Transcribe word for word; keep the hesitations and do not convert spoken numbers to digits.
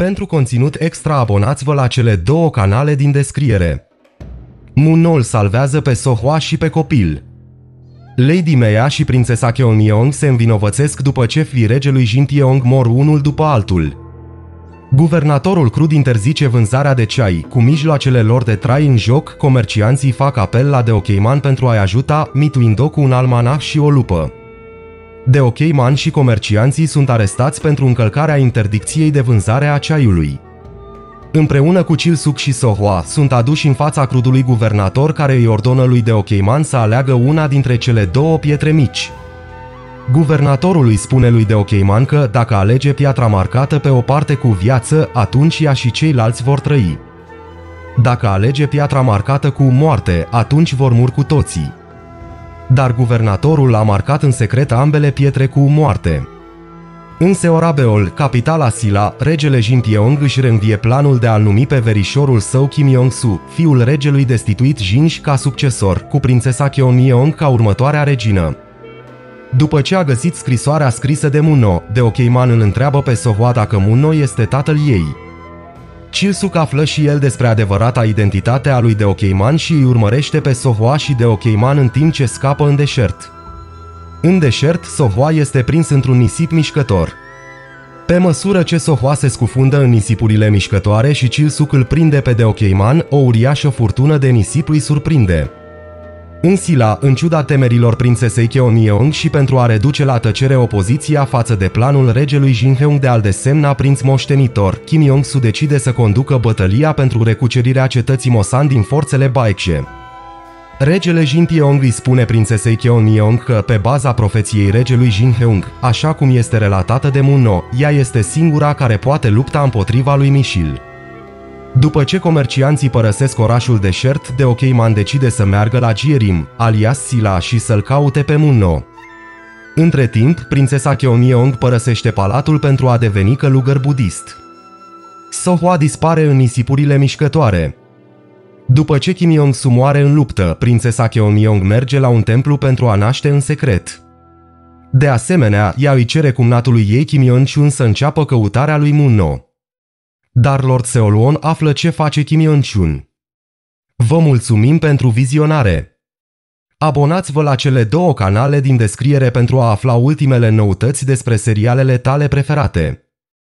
Pentru conținut extra abonați-vă la cele două canale din descriere. Moon îl salvează pe Sohwa și pe copil. Lady Mea și prințesa Cheonmyeong se învinovățesc după ce fiii regelui Jintiong mor unul după altul. Guvernatorul Crud interzice vânzarea de ceai, cu mijloacele lor de trai în joc, comercianții fac apel la Deokeiman pentru a-i ajuta, mituind-o cu un almanah și o lupă. Deokeiman și comercianții sunt arestați pentru încălcarea interdicției de vânzare a ceaiului. Împreună cu Chil-suk și Sohwa sunt aduși în fața crudului guvernator care îi ordonă lui Deokeiman să aleagă una dintre cele două pietre mici. Guvernatorul îi spune lui Deokeiman că, dacă alege piatra marcată pe o parte cu viață, atunci ea și ceilalți vor trăi. Dacă alege piatra marcată cu moarte, atunci vor muri cu toții. Dar guvernatorul a marcat în secret ambele pietre cu moarte. În Seorabeol, capitala Silla, regele Jinpyeong își reînvie planul de a-l numi pe verișorul său Kim Yong-su, fiul regelui destituit Jinj, ca succesor, cu prințesa Cheonmyeong ca următoarea regină. După ce a găsit scrisoarea scrisă de Munno, Deokeiman îl întreabă pe Sohwa dacă Munno este tatăl ei. Chil-suk află și el despre adevărata identitate a lui Deokeiman și îi urmărește pe Sohwa și Deokeiman în timp ce scapă în deșert. În deșert, Sohwa este prins într-un nisip mișcător. Pe măsură ce Sohwa se scufundă în nisipurile mișcătoare și Chil-suk îl prinde pe Deokeiman, o uriașă furtună de nisip îi surprinde. În Silla, în ciuda temerilor prințesei Cheonmyeong și pentru a reduce la tăcere opoziția față de planul regelui Jinheung de a-l desemna prinț moștenitor, Kim Yong-su decide să conducă bătălia pentru recucerirea cetății Mosan din forțele Baekje. Regele Jinpyeong îi spune prințesei Cheonmyeong că, pe baza profeției regelui Jinheung, așa cum este relatată de Munno, ea este singura care poate lupta împotriva lui Mișil. După ce comercianții părăsesc orașul deșert, Deokeiman decide să meargă la Jierim, alias Silla, și să-l caute pe Munno. Între timp, prințesa Cheonmyeong părăsește palatul pentru a deveni călugăr budist. Sohwa dispare în nisipurile mișcătoare. După ce Kim Yong-su moare în luptă, prințesa Cheonmyeong merge la un templu pentru a naște în secret. De asemenea, ea îi cere cumnatului ei Kim Yeon-chun să înceapă căutarea lui Munno. Dar Lord Seolwon află ce face Kim Yeon-chun. Vă mulțumim pentru vizionare! Abonați-vă la cele două canale din descriere pentru a afla ultimele noutăți despre serialele tale preferate.